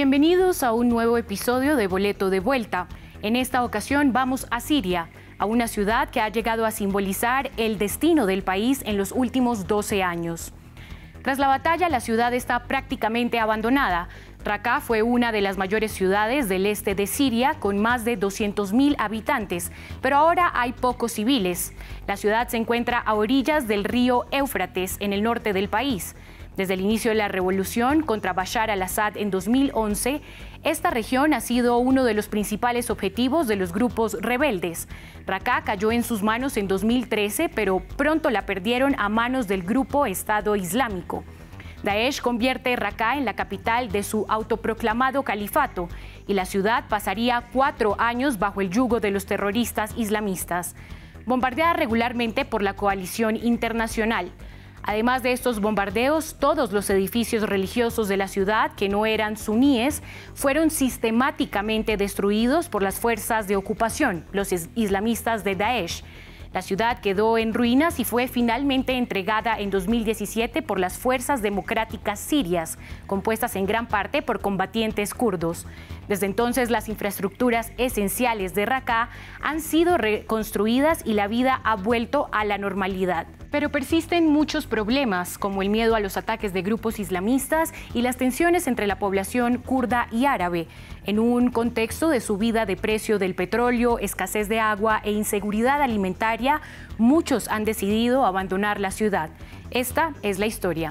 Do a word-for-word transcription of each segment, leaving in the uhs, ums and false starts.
Bienvenidos a un nuevo episodio de Boleto de Vuelta. En esta ocasión vamos a Siria, a una ciudad que ha llegado a simbolizar el destino del país en los últimos doce años. Tras la batalla, la ciudad está prácticamente abandonada. Raqqa fue una de las mayores ciudades del este de Siria, con más de doscientos mil habitantes, pero ahora hay pocos civiles. La ciudad se encuentra a orillas del río Éufrates, en el norte del país. Desde el inicio de la revolución contra Bashar al-Assad en dos mil once, esta región ha sido uno de los principales objetivos de los grupos rebeldes. Raqqa cayó en sus manos en dos mil trece, pero pronto la perdieron a manos del grupo Estado Islámico. Daesh convierte Raqqa en la capital de su autoproclamado califato y la ciudad pasaría cuatro años bajo el yugo de los terroristas islamistas, bombardeada regularmente por la coalición internacional. Además de estos bombardeos, todos los edificios religiosos de la ciudad que no eran suníes fueron sistemáticamente destruidos por las fuerzas de ocupación, los islamistas de Daesh. La ciudad quedó en ruinas y fue finalmente entregada en dos mil diecisiete por las Fuerzas Democráticas Sirias, compuestas en gran parte por combatientes kurdos. Desde entonces, las infraestructuras esenciales de Raqqa han sido reconstruidas y la vida ha vuelto a la normalidad. Pero persisten muchos problemas, como el miedo a los ataques de grupos islamistas y las tensiones entre la población kurda y árabe. En un contexto de subida de precio del petróleo, escasez de agua e inseguridad alimentaria, muchos han decidido abandonar la ciudad. Esta es la historia.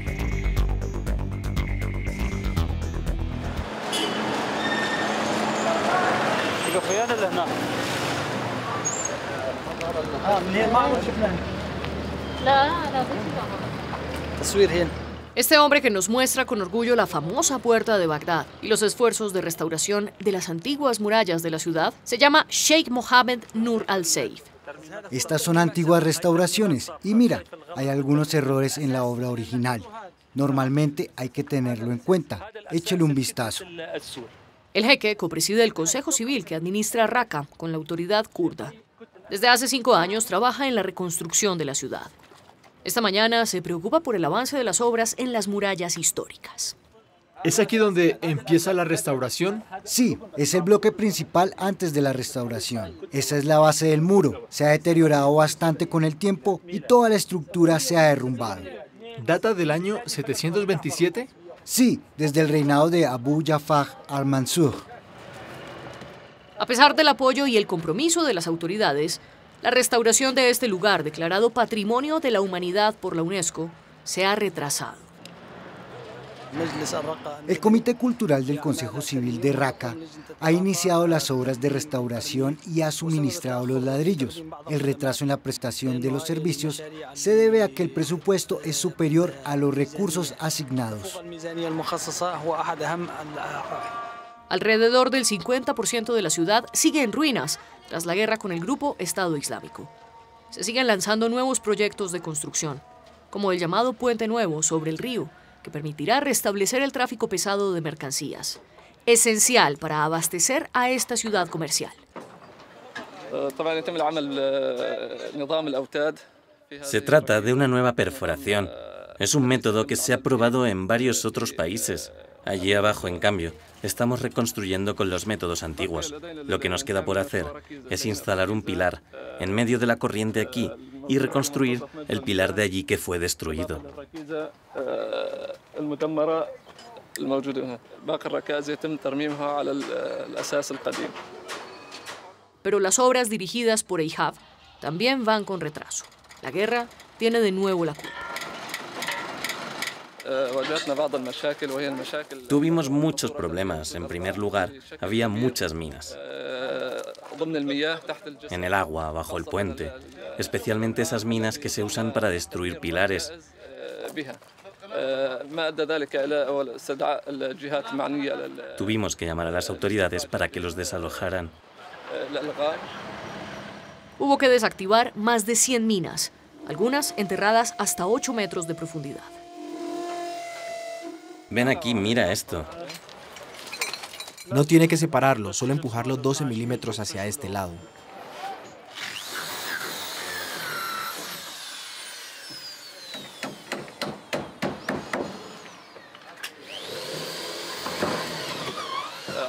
Este hombre que nos muestra con orgullo la famosa puerta de Bagdad y los esfuerzos de restauración de las antiguas murallas de la ciudad se llama Sheikh Mohammed Nur al-Seif. Estas son antiguas restauraciones y mira, hay algunos errores en la obra original. Normalmente hay que tenerlo en cuenta. Échele un vistazo. El jeque copreside el Consejo Civil que administra Raqqa con la autoridad kurda. Desde hace cinco años trabaja en la reconstrucción de la ciudad. Esta mañana se preocupa por el avance de las obras en las murallas históricas. ¿Es aquí donde empieza la restauración? Sí, es el bloque principal antes de la restauración. Esa es la base del muro. Se ha deteriorado bastante con el tiempo y toda la estructura se ha derrumbado. ¿Data del año setecientos veintisiete? Sí, desde el reinado de Abu Ja'far al-Mansur. A pesar del apoyo y el compromiso de las autoridades, la restauración de este lugar, declarado Patrimonio de la Humanidad por la UNESCO, se ha retrasado. El Comité Cultural del Consejo Civil de Raqqa ha iniciado las obras de restauración y ha suministrado los ladrillos. El retraso en la prestación de los servicios se debe a que el presupuesto es superior a los recursos asignados. Alrededor del cincuenta por ciento de la ciudad sigue en ruinas tras la guerra con el grupo Estado Islámico. Se siguen lanzando nuevos proyectos de construcción, como el llamado Puente Nuevo sobre el río, que permitirá restablecer el tráfico pesado de mercancías, esencial para abastecer a esta ciudad comercial. Se trata de una nueva perforación. Es un método que se ha probado en varios otros países. Allí abajo, en cambio, estamos reconstruyendo con los métodos antiguos. Lo que nos queda por hacer es instalar un pilar en medio de la corriente aquí y reconstruir el pilar de allí que fue destruido. Pero las obras dirigidas por Eihab también van con retraso. La guerra tiene de nuevo la culpa. Tuvimos muchos problemas. En primer lugar, había muchas minas en el agua, bajo el puente, especialmente esas minas que se usan para destruir pilares. Tuvimos que llamar a las autoridades para que los desalojaran. Hubo que desactivar más de cien minas, algunas enterradas hasta ocho metros de profundidad. Ven aquí, mira esto. No tiene que separarlo, solo empujarlo doce milímetros hacia este lado.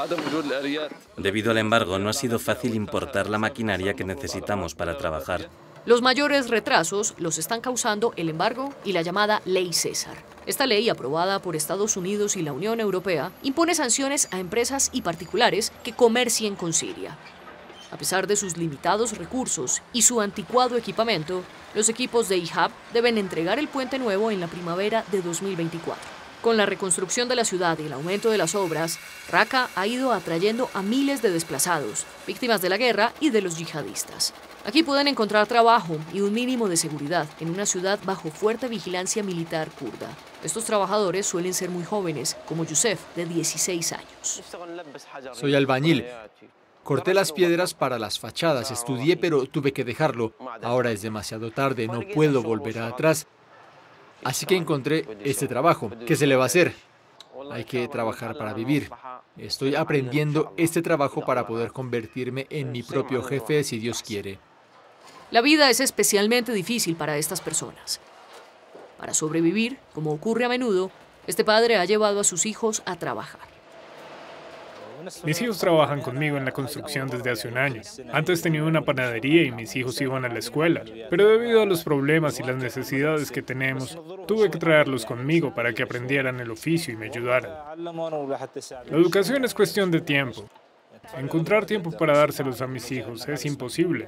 Debido al embargo, no ha sido fácil importar la maquinaria que necesitamos para trabajar. Los mayores retrasos los están causando el embargo y la llamada Ley César. Esta ley, aprobada por Estados Unidos y la Unión Europea, impone sanciones a empresas y particulares que comercien con Siria. A pesar de sus limitados recursos y su anticuado equipamiento, los equipos de I H A B deben entregar el puente nuevo en la primavera de dos mil veinticuatro. Con la reconstrucción de la ciudad y el aumento de las obras, Raqqa ha ido atrayendo a miles de desplazados, víctimas de la guerra y de los yihadistas. Aquí pueden encontrar trabajo y un mínimo de seguridad en una ciudad bajo fuerte vigilancia militar kurda. Estos trabajadores suelen ser muy jóvenes, como Youssef, de dieciséis años. Soy albañil. Corté las piedras para las fachadas, estudié, pero tuve que dejarlo. Ahora es demasiado tarde, no puedo volver atrás. Así que encontré este trabajo. ¿Qué se le va a hacer? Hay que trabajar para vivir. Estoy aprendiendo este trabajo para poder convertirme en mi propio jefe si Dios quiere. La vida es especialmente difícil para estas personas. Para sobrevivir, como ocurre a menudo, este padre ha llevado a sus hijos a trabajar. Mis hijos trabajan conmigo en la construcción desde hace un año. Antes tenía una panadería y mis hijos iban a la escuela, pero debido a los problemas y las necesidades que tenemos, tuve que traerlos conmigo para que aprendieran el oficio y me ayudaran. La educación es cuestión de tiempo. Encontrar tiempo para dárselos a mis hijos es imposible.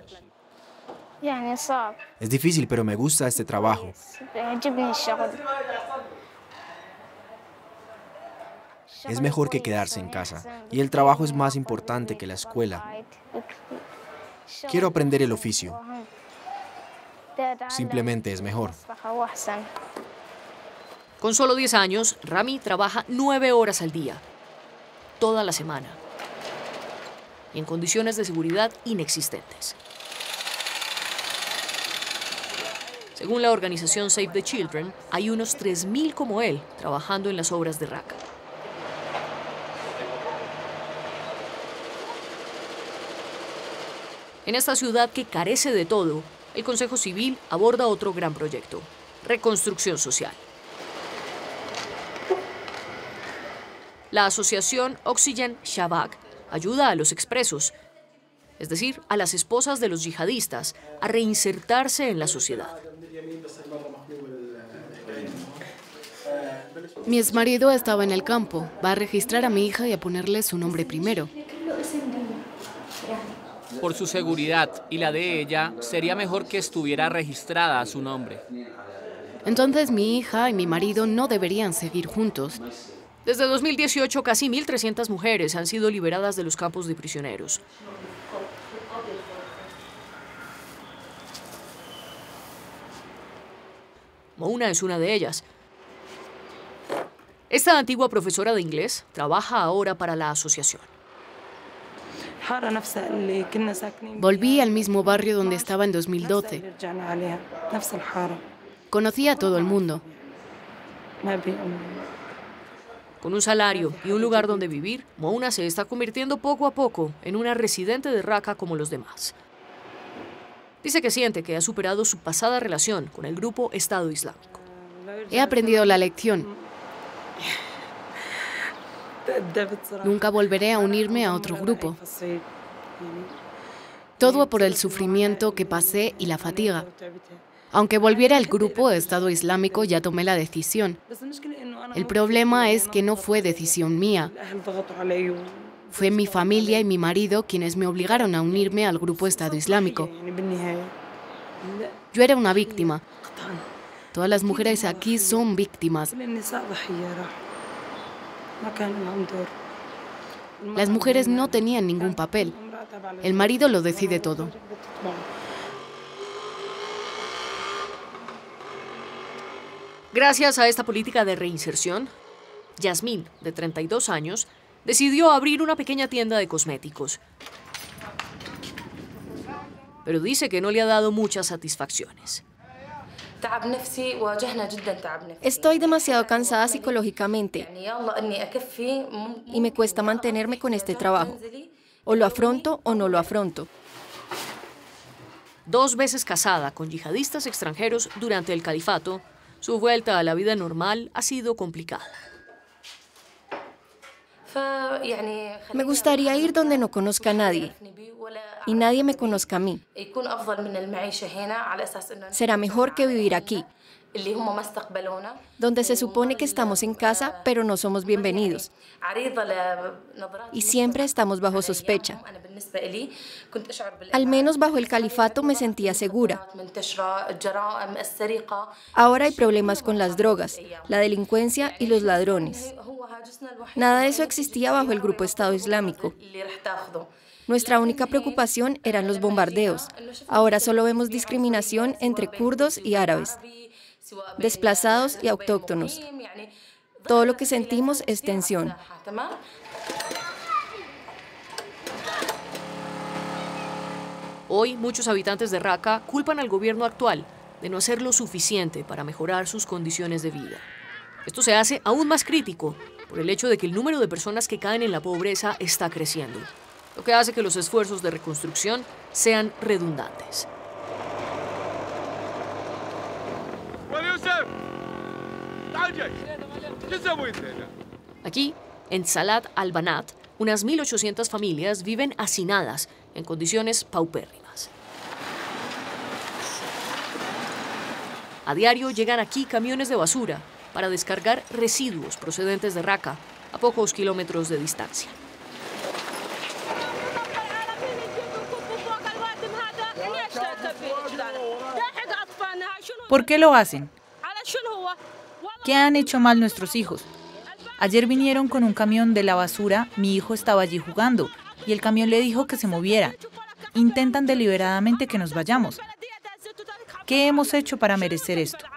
Es difícil, pero me gusta este trabajo. Es mejor que quedarse en casa, y el trabajo es más importante que la escuela. Quiero aprender el oficio. Simplemente es mejor. Con solo diez años, Rami trabaja nueve horas al día, toda la semana, en condiciones de seguridad inexistentes. Según la organización Save the Children, hay unos tres mil como él trabajando en las obras de Raqqa. En esta ciudad que carece de todo, el Consejo Civil aborda otro gran proyecto: reconstrucción social. La asociación Oxygen Shabak ayuda a los expresos, es decir, a las esposas de los yihadistas, a reinsertarse en la sociedad. Mi exmarido estaba en el campo. Va a registrar a mi hija y a ponerle su nombre primero. Por su seguridad y la de ella, sería mejor que estuviera registrada a su nombre. Entonces mi hija y mi marido no deberían seguir juntos. Desde dos mil dieciocho, casi mil trescientas mujeres han sido liberadas de los campos de prisioneros. Mouna es una de ellas. Esta antigua profesora de inglés trabaja ahora para la asociación. Volví al mismo barrio donde estaba en dos mil doce. Conocí a todo el mundo. Con un salario y un lugar donde vivir, Mouna se está convirtiendo poco a poco en una residente de Raqqa como los demás. Dice que siente que ha superado su pasada relación con el grupo Estado Islámico. He aprendido la lección. Nunca volveré a unirme a otro grupo. Todo por el sufrimiento que pasé y la fatiga. Aunque volviera al grupo Estado Islámico, ya tomé la decisión. El problema es que no fue decisión mía. Fue mi familia y mi marido quienes me obligaron a unirme al grupo Estado Islámico. Yo era una víctima. Todas las mujeres aquí son víctimas. Las mujeres no tenían ningún papel. El marido lo decide todo. Gracias a esta política de reinserción, Yasmín, de treinta y dos años, decidió abrir una pequeña tienda de cosméticos. Pero dice que no le ha dado muchas satisfacciones. Estoy demasiado cansada psicológicamente y me cuesta mantenerme con este trabajo. O lo afronto o no lo afronto. Dos veces casada con yihadistas extranjeros durante el califato, su vuelta a la vida normal ha sido complicada. Me gustaría ir donde no conozca a nadie y nadie me conozca a mí. Será mejor que vivir aquí, donde se supone que estamos en casa, pero no somos bienvenidos. Y siempre estamos bajo sospecha. Al menos bajo el califato me sentía segura. Ahora hay problemas con las drogas, la delincuencia y los ladrones. Nada de eso existía bajo el grupo Estado Islámico. Nuestra única preocupación eran los bombardeos. Ahora solo vemos discriminación entre kurdos y árabes, desplazados y autóctonos. Todo lo que sentimos es tensión. Hoy, muchos habitantes de Raqqa culpan al gobierno actual de no hacer lo suficiente para mejorar sus condiciones de vida. Esto se hace aún más crítico por el hecho de que el número de personas que caen en la pobreza está creciendo, lo que hace que los esfuerzos de reconstrucción sean redundantes. Aquí, en Salat al-Banat, unas mil ochocientas familias viven hacinadas en condiciones paupérrimas. A diario llegan aquí camiones de basura para descargar residuos procedentes de Raqqa a pocos kilómetros de distancia. ¿Por qué lo hacen? ¿Qué han hecho mal nuestros hijos? Ayer vinieron con un camión de la basura, mi hijo estaba allí jugando y el camión le dijo que se moviera. Intentan deliberadamente que nos vayamos. ¿Qué hemos hecho para merecer esto?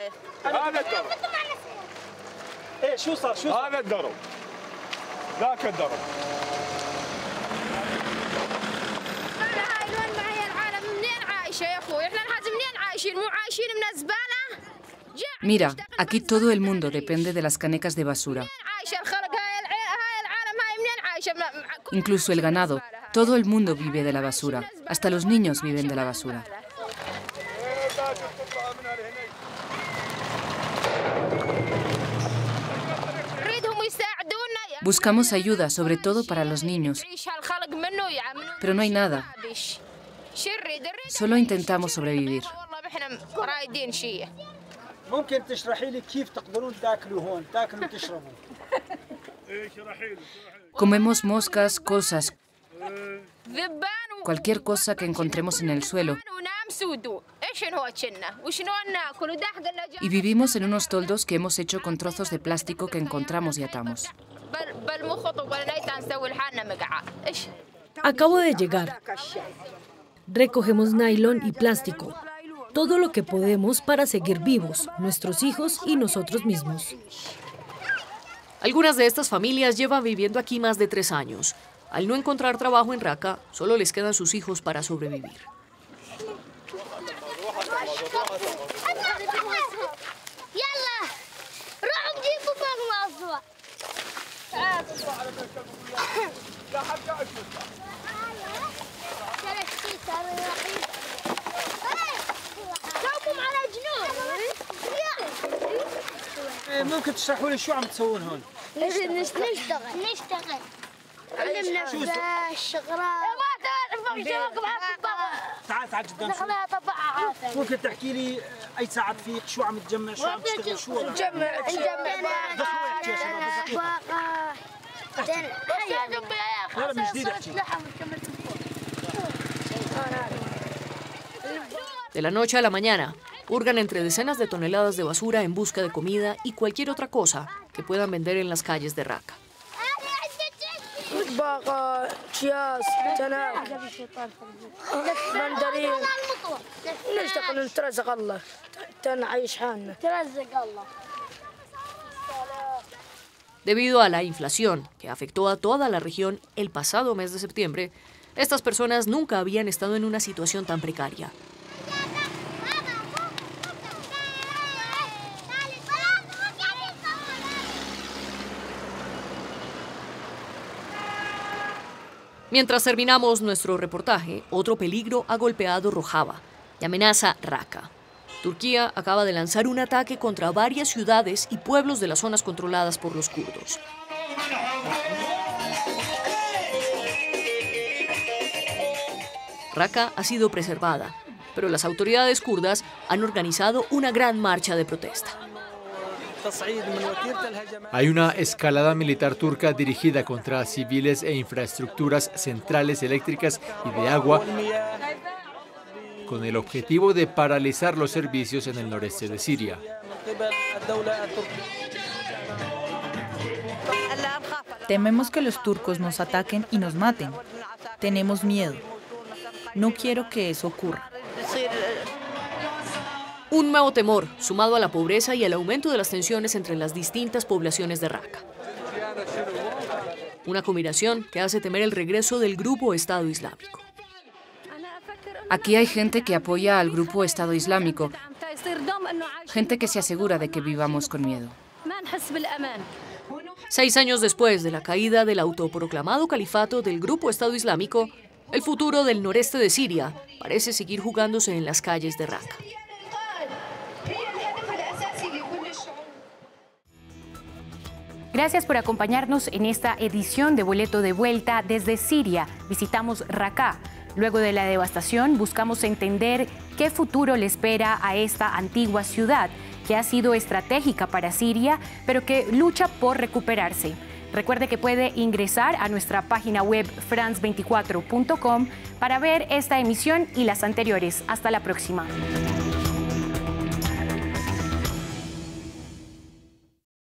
Mira, aquí todo el mundo depende de las canecas de basura. Incluso el ganado. Todo el mundo vive de la basura. Hasta los niños viven de la basura. Buscamos ayuda, sobre todo para los niños. Pero no hay nada. Solo intentamos sobrevivir. Comemos moscas, cosas, cualquier cosa que encontremos en el suelo. Y vivimos en unos toldos que hemos hecho con trozos de plástico que encontramos y atamos. Acabo de llegar. Recogemos nylon y plástico. Todo lo que podemos para seguir vivos, nuestros hijos y nosotros mismos. Algunas de estas familias llevan viviendo aquí más de tres años. Al no encontrar trabajo en Raqqa, solo les quedan sus hijos para sobrevivir. ممكن تشرحوا لي شو عم تسوون هون؟ نشتغل نشتغل علمنا الشغلات ما تعال تعال قدام شوي. ممكن تحكي لي اي ساعة فيك شو عم تجمع شو عم تشتغل شو وضعك؟ نجمع نجمع لا من جديد احكي. De la noche a la mañana, hurgan entre decenas de toneladas de basura en busca de comida y cualquier otra cosa que puedan vender en las calles de Raqqa. Debido a la inflación que afectó a toda la región el pasado mes de septiembre, estas personas nunca habían estado en una situación tan precaria. Mientras terminamos nuestro reportaje, otro peligro ha golpeado Rojava y amenaza Raqqa. Turquía acaba de lanzar un ataque contra varias ciudades y pueblos de las zonas controladas por los kurdos. Raqqa ha sido preservada, pero las autoridades kurdas han organizado una gran marcha de protesta. Hay una escalada militar turca dirigida contra civiles e infraestructuras centrales eléctricas y de agua, con el objetivo de paralizar los servicios en el noreste de Siria. Tememos que los turcos nos ataquen y nos maten. Tenemos miedo. No quiero que eso ocurra. Un nuevo temor, sumado a la pobreza y al aumento de las tensiones entre las distintas poblaciones de Raqqa. Una combinación que hace temer el regreso del grupo Estado Islámico. Aquí hay gente que apoya al grupo Estado Islámico, gente que se asegura de que vivamos con miedo. Seis años después de la caída del autoproclamado califato del grupo Estado Islámico, el futuro del noreste de Siria parece seguir jugándose en las calles de Raqqa. Gracias por acompañarnos en esta edición de Boleto de Vuelta desde Siria. Visitamos Raqqa. Luego de la devastación, buscamos entender qué futuro le espera a esta antigua ciudad que ha sido estratégica para Siria, pero que lucha por recuperarse. Recuerde que puede ingresar a nuestra página web france veinticuatro punto com para ver esta emisión y las anteriores. Hasta la próxima.